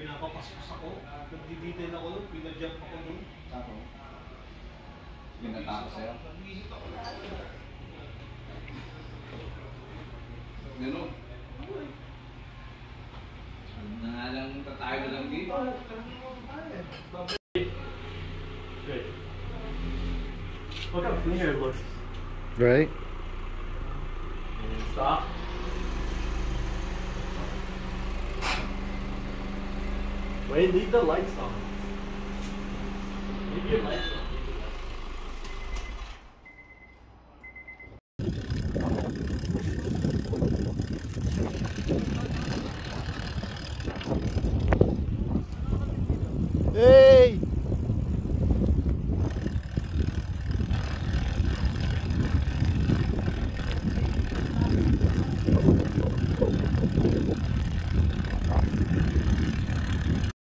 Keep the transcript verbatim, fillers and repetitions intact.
pinapapasok ako, nagdi-detail ako doon, pinajump ako doon. Tapos? Pinatapos sa'yo? Gano'n? Ano na nga lang tatayo na lang dito? Good. Look how clean it looks. Right? Stop. Wait, leave the lights on. Leave your lights on. Hey!